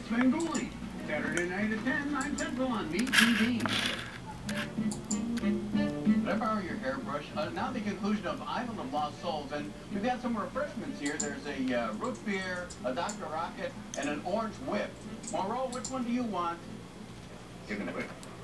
Svengoolie. Saturday night at 10, 9 Central on MeTV. Can I borrow your hairbrush? Now the conclusion of Island of Lost Souls, and we've got some refreshments here. There's a root beer, a Dr. Rocket, and an orange whip. Moreau, which one do you want? Give me the whip.